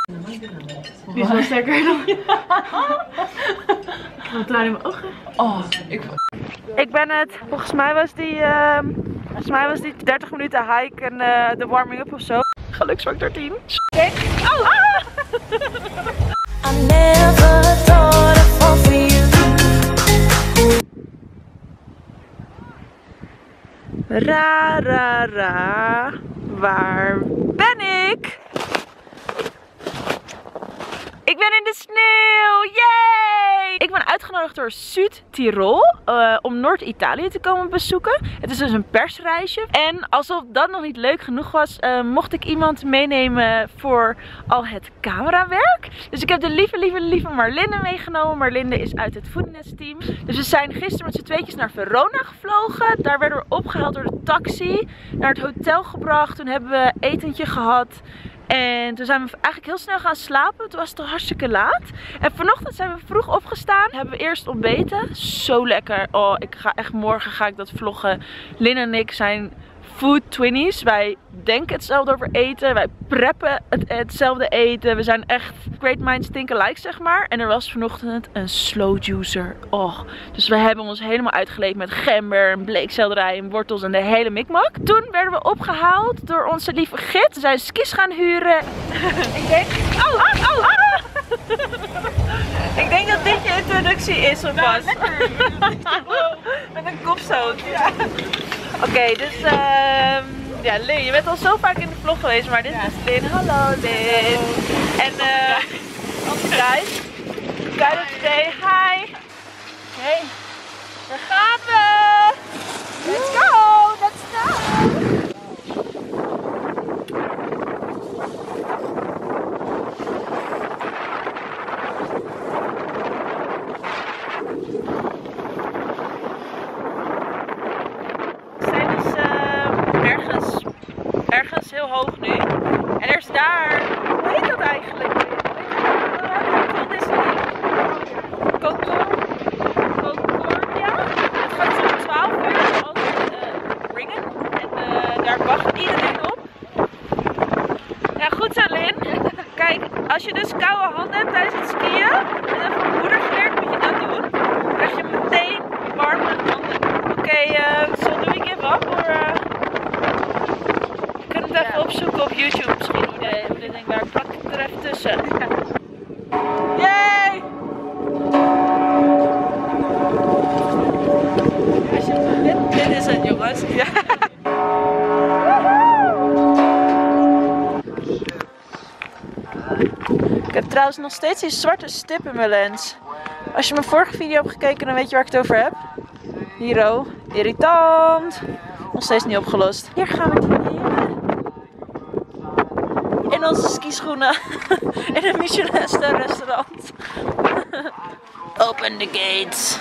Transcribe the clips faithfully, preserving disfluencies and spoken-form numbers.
Die is wel sterker dan. Ik heb een traan in mijn ogen. Oh, ik... Ik ben het. Volgens mij was die, uh, volgens mij was die dertig minuten hike en uh, de warming up of zo. Geluksfactor tien. Oké. Oh, ah! I never thought I'd fall for you. Ra, ra, ra. Waar ben ik? Ik ben in de sneeuw! Yay! Ik ben uitgenodigd door Zuid-Tirol uh, om Noord-Italië te komen bezoeken. Het is dus een persreisje. En alsof dat nog niet leuk genoeg was, uh, mocht ik iemand meenemen voor al het camerawerk. Dus ik heb de lieve, lieve, lieve Marlinde meegenomen. Marlinde is uit het Foodness-team. Dus we zijn gisteren met z'n tweetjes naar Verona gevlogen. Daar werden we opgehaald door de taxi. Naar het hotel gebracht. Toen hebben we etentje gehad. En toen zijn we eigenlijk heel snel gaan slapen. Toen was het al hartstikke laat. En vanochtend zijn we vroeg opgestaan. Hebben we eerst ontbeten. Zo lekker. Oh, ik ga echt morgen ga ik dat vloggen. Lynn en ik zijn food twinnies. Wij denken hetzelfde over eten. Wij preppen het, hetzelfde eten. We zijn echt great minds think alike, zeg maar. En er was vanochtend een slow juicer. Oh, dus we hebben ons helemaal uitgeleefd met gember, en bleekselderij en wortels en de hele mikmak. Toen werden we opgehaald door onze lieve gids. We zijn skis gaan huren. Ik denk... Oh, oh, oh, oh. Ik denk dat dit je introductie is of was. Met een kopstoot. Ja. Oké, okay, dus uh, ja, Lynn, je bent al zo vaak in de vlog geweest, maar dit ja. is Lynn. Hallo Lynn. En uh, onze guys. Guys today, hi. Hey, daar gaan we. Let's go, let's go. Ergens heel hoog nu. En er is daar, hoe heet dat eigenlijk? Wat is het? Concordia. Het gaat zo twaalf uur altijd uh, ringen. En uh, daar wacht iedereen op. Ja, goed zo Lynn. Kijk, als je dus koude handen hebt tijdens het skiën. En dan van moeder geleerd moet je dat doen. Dan krijg je meteen warme handen. Oké, okay, uh, so do we give up? Or, uh... even ja. opzoeken op YouTube, misschien idee. Ik denk, daar plak ik er even tussen. Yay! Dit, dit is het, jongens. Ja. Ik heb trouwens nog steeds die zwarte stip in mijn lens. Als je mijn vorige video hebt gekeken, dan weet je waar ik het over heb. Hiro, irritant. Nog steeds niet opgelost. Hier gaan we dineren. In onze skischoenen. In een Michelin-ster restaurant. Open the gates.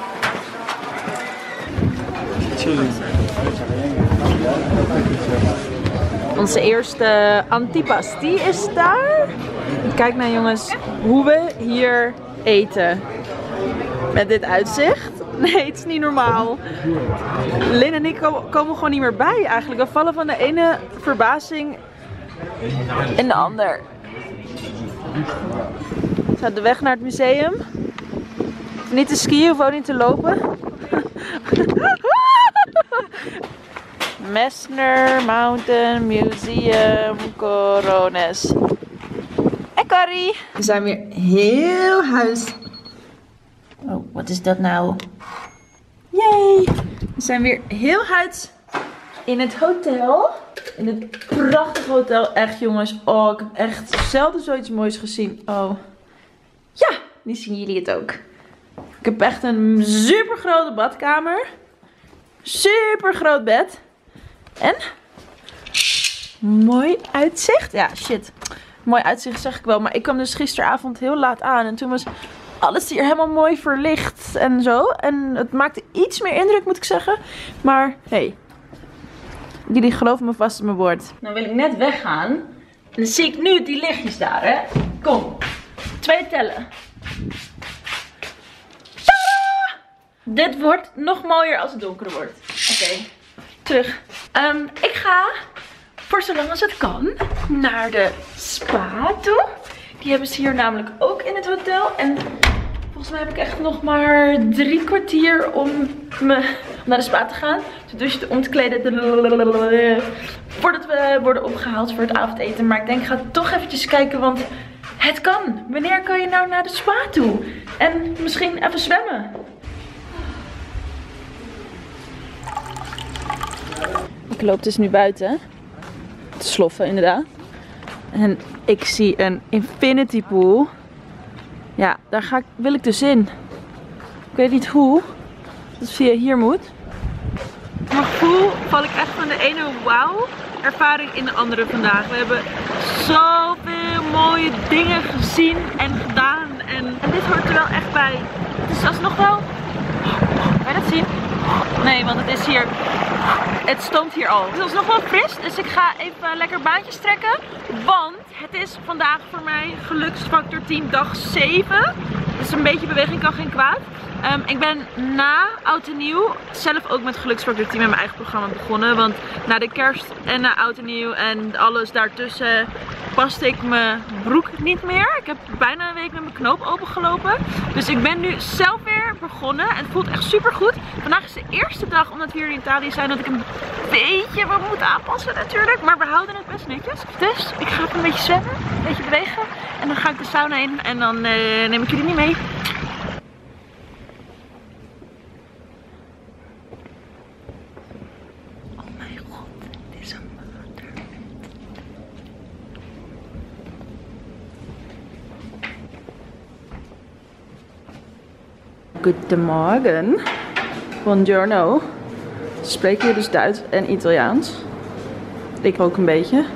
Onze eerste antipasti is daar. Kijk nou jongens, hoe we hier eten. Met dit uitzicht. Nee, het is niet normaal. Lynn en ik komen, komen gewoon niet meer bij eigenlijk. We vallen van de ene verbazing in de ander. We gaan de weg naar het museum. Niet te skiën of ook niet te lopen. Messner Mountain Museum Corones. En Carrie. We zijn weer heel huis. Oh, wat is dat nou? Yay! We zijn weer heel huid in het hotel. In het prachtige hotel. Echt jongens. Oh, ik heb echt zelden zoiets moois gezien. Oh. Ja, nu zien jullie het ook. Ik heb echt een super grote badkamer. Super groot bed. En mooi uitzicht. Ja, shit. Mooi uitzicht zeg ik wel. Maar ik kwam dus gisteravond heel laat aan. En toen was alles hier helemaal mooi verlicht en zo. En het maakte iets meer indruk moet ik zeggen. Maar hey. Jullie geloven me vast op mijn woord. Nou wil ik net weggaan. En dan zie ik nu die lichtjes daar hè. Kom. Twee tellen. Tadaa! Dit wordt nog mooier als het donker wordt. Oké. Okay. Terug. Um, ik ga voor zolang als het kan naar de spa toe. Die hebben ze hier namelijk ook in het hotel. En volgens mij heb ik echt nog maar drie kwartier om me naar de spa te gaan. Te douchen, om te kleden. Voordat we worden opgehaald voor het avondeten. Maar ik denk ik ga toch eventjes kijken, want het kan. Wanneer kan je nou naar de spa toe? En misschien even zwemmen. Ik loop dus nu buiten. Te sloffen inderdaad. En ik zie een infinity pool. Ja, daar ga ik, wil ik dus in. Ik weet niet hoe. Dat het via hier moet. Voor mijn gevoel val ik echt van de ene wauw ervaring in de andere vandaag. We hebben zoveel mooie dingen gezien en gedaan. En, en dit hoort er wel echt bij. Het is alsnog wel... Kan je dat zien? Nee, want het is hier... Het stond hier al. Het is alsnog wel fris, dus ik ga even lekker baantjes trekken. Want het is vandaag voor mij geluksfactor tien dag zeven. Dus een beetje beweging kan geen kwaad. Um, ik ben na Oud en Nieuw zelf ook met Geluksfactor tien met mijn eigen programma begonnen. Want na de kerst en na Oud en Nieuw en alles daartussen paste ik mijn broek niet meer. Ik heb bijna een week met mijn knoop opengelopen. Dus ik ben nu zelf weer begonnen. En het voelt echt super goed. Vandaag is de eerste dag, omdat we hier in Italië zijn, dat ik een beetje wat moet aanpassen natuurlijk. Maar we houden het best netjes. Dus ik ga even een beetje zwemmen, een beetje bewegen. En dan ga ik de sauna in en dan uh, neem ik jullie niet mee. Goedemorgen. Buongiorno. Ze spreken hier dus Duits en Italiaans. Ik ook een beetje.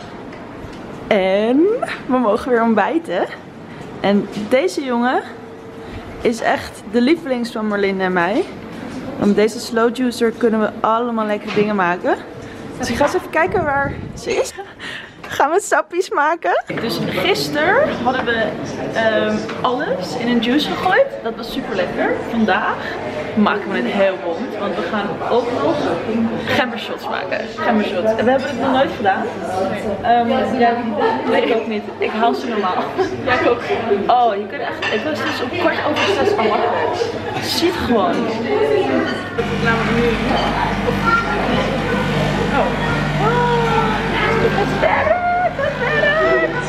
En we mogen weer ontbijten. En deze jongen is echt de lievelings van Marlene en mij. Want met deze slow juicer kunnen we allemaal lekkere dingen maken. Dus ik ga eens even kijken waar ze is. Gaan we sappies maken. Dus gisteren hadden we um, alles in een juice gegooid. Dat was super lekker. Vandaag maken we het heel bond. Want we gaan ook nog gembershots maken. Gembershots. En we hebben het nog nooit gedaan. Um, ja, nee, ik ook niet. Ik haal ze normaal. Ja, ik ook. Oh, je kunt echt... Ik was dus op kwart over zes al wakker. Je ziet gewoon. Laten we nu... Oh. Het werkt! Het werkt!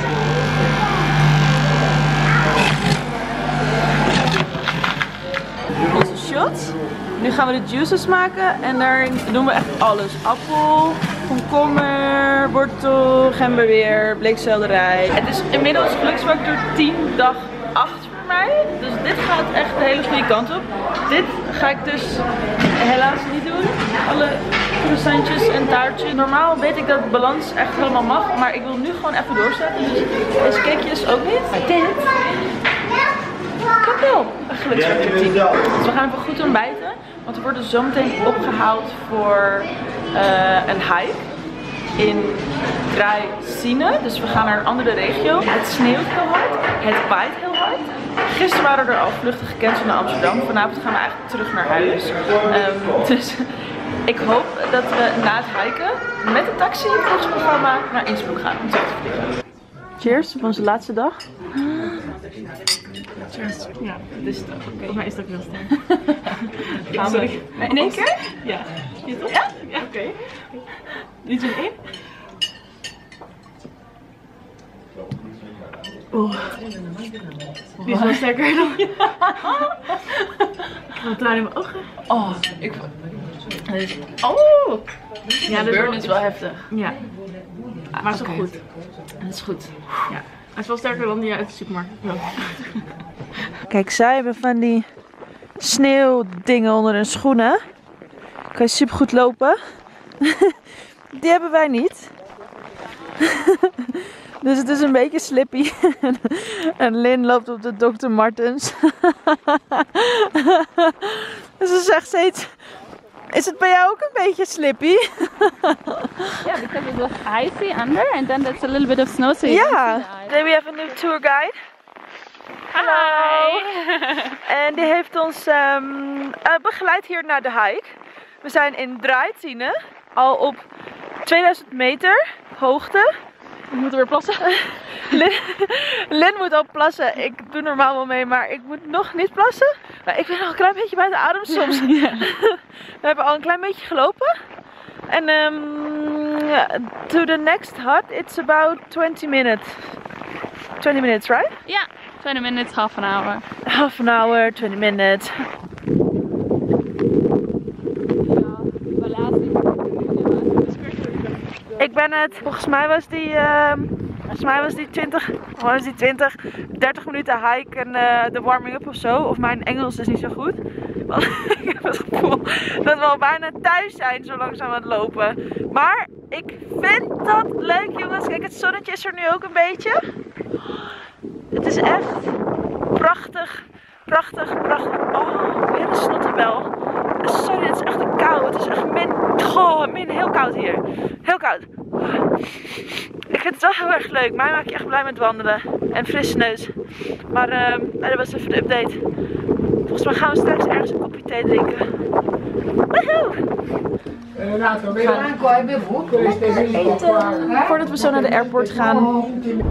Onze shots. Nu gaan we de juices maken en daar doen we echt alles. Appel, komkommer, wortel, gemberweer, bleekselderij. Het is inmiddels geluksfactor tien dag acht voor mij. Dus dit gaat echt de hele goede kant op. Dit ga ik dus helaas niet doen. Alle croissantjes en taartjes. Normaal weet ik dat de balans echt helemaal mag. Maar ik wil nu gewoon even doorzetten. Dus deze cakejes ook niet. Maar dit kan wel een geluksfactor tien. Dus we gaan even goed ontbijten. Want we worden zometeen opgehaald voor uh, een hike in Draicine. Dus we gaan naar een andere regio. Het sneeuwt heel hard. Het waait heel hard. Gisteren waren er al vluchten gecanceld naar Amsterdam. Vanavond gaan we eigenlijk terug naar huis. Um, dus ik hoop dat we na het hiken met de taxi volgens het programma naar Innsbruck gaan om terug te vliegen. Cheers op onze laatste dag. Cheers. Ja, dus okay. Volgens mij is dat ook heel sterk. Gaan we in één keer? Ja. Ja? Ja, oké. Okay. Niet in één? Oeh. Die is wel sterker dan. Ja. Ik heb een traan in mijn ogen. Oh, ik... Oh! Ja, de burn is wel heftig. Ja. Maar het is wel goed. Dat is goed. Ja. Het is wel sterker dan die uit de supermarkt. Ja. Kijk, zij hebben van die sneeuwdingen onder hun schoenen. Kan je super goed lopen. Die hebben wij niet. Dus het is een beetje slippy. En Lynn loopt op de dokter Martens. Dus ze zegt steeds... Is het bij jou ook een beetje slippy? Yeah, because it was icy under and then there's a little bit of snow, so you yeah. don't see the ice. Then we have a new tour guide. Hallo. En die heeft ons um, uh, begeleid hier naar de hike. We zijn in Draicine, al op tweeduizend meter hoogte. We moeten weer plassen. Lin, Lin moet al plassen. Ik doe normaal wel mee, maar ik moet nog niet plassen. Maar ik ben nog een klein beetje buiten adem soms. Ja. We hebben al een klein beetje gelopen. En um, to the next hut, it's about twenty minutes. twenty minutes, right? Yeah, twenty minutes, half an hour. Half an hour, twenty minutes. Ik ben het, volgens mij was die, uh, volgens mij was die twintig, was die twintig, dertig minuten hike en uh, de warming up of zo. Of mijn Engels is niet zo goed. Want ik heb het gevoel dat we al bijna thuis zijn zo langzaam aan het lopen. Maar ik vind dat leuk, jongens. Kijk, het zonnetje is er nu ook een beetje. Het is echt prachtig, prachtig, prachtig. Oh, weer een snottenbel. Sorry, het is echt een kou. Het is echt min, oh, min heel koud hier. Heel koud. Ik vind het wel heel erg leuk. Mij maak je echt blij met wandelen. En frisse neus. Maar uh, dat was even de update. Volgens mij gaan we straks ergens een kopje thee drinken. Woehoe! Eten. Voordat we zo naar de airport gaan.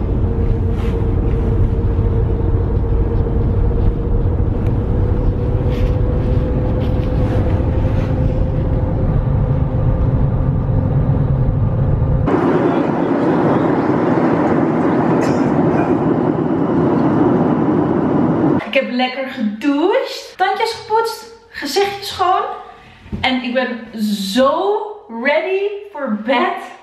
Ik heb lekker gedoucht, tandjes gepoetst, gezichtje schoon. En ik ben zo ready voor bed.